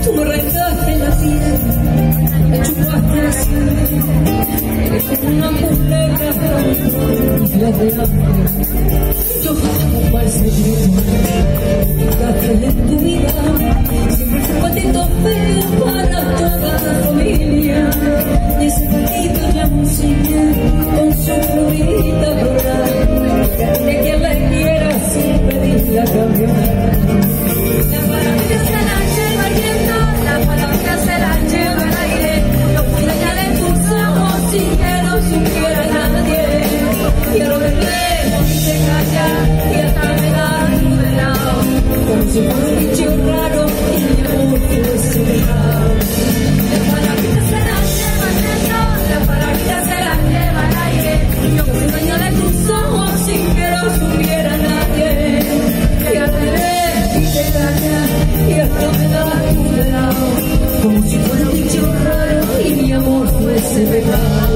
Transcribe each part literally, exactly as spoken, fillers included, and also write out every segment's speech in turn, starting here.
Tú me arrancaste la piel, me chupaste la sangre, eres como una muñeca la de hambre. Yo como mal secreto, entraste en tu vida, siempre fue un patito feo para toda la familia. Y ese patito ya música con su florita dorada, de quien la quiera sin pedirle a cambiar. La maravilla se la lleva el viento, la maravilla se la lleva el aire. Yo pude hallar en tus ojos sin que lo supiera nadie. Quiero verte y te callar y hasta me da tu de lado, como si fuera un bicho raro y mi amor fuese dejado. La maravilla se la lleva el viento, la maravilla se la lleva el aire. Yo pude hallar en tus ojos sin que lo supiera nadie. Quiero verte y te callar y hasta me da tu de lado, como si fuera un bicho raro y mi amor fuese pecado.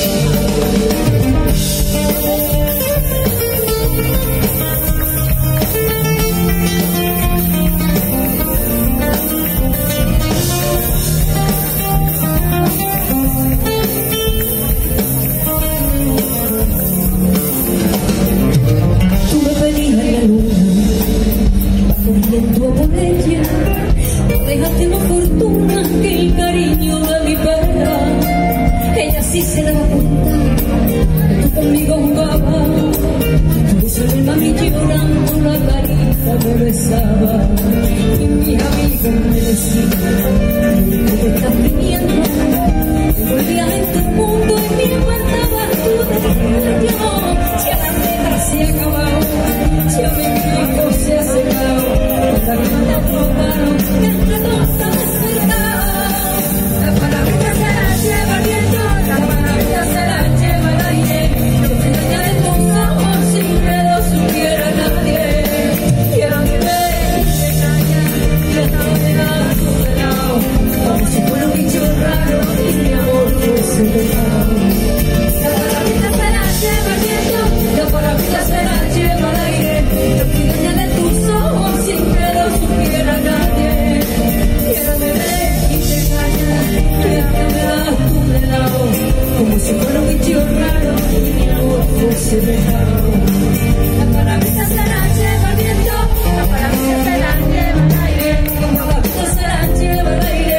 Tú me pedías la luna, corriendo por ella, dejaste más fortuna que el cariño de mi perra. Ella sí se daba cuenta que tú conmigo jugabas, por eso el mami llorando la carita me besaba. Y mis amigas me decían que te estás viniendo, que volvías en tu mundo y me apartabas tú de yo. Si a la guerra se ha acabado, si a mi hijo se ha secado, la vida te atroparon, entre dos has despertado. La maravilla se la lleva el viento, la maravilla se la lleva el aire. Yo te engañaré en tus ojos sin que lo supiera nadie. Quiero verte y te callar y hasta me da tu de lado, como si fuera un bicho raro y mi amor fuese pecado. La maravilla se la lleva el viento, la maravilla se la lleva el aire. Yo te engañaré en tus ojos sin que lo supiera nadie. Quiero verte y te callar y hasta me da tu de lado, como si fuera un bicho raro y mi amor fuese pecado. La maravilla se la lleva el viento, la maravilla se la lleva el aire. La maravilla se la lleva el aire.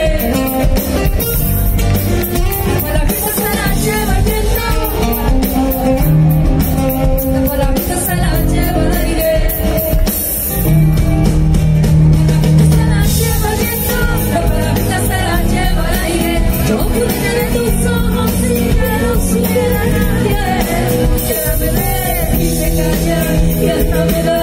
La maravilla se la lleva el viento, la maravilla se la lleva el aire. La maravilla se la lleva el viento, la maravilla se la lleva el aire. Yo pude ver en tus ojos sin que lo supiera nadie. Quiero beber y te callar y hasta me da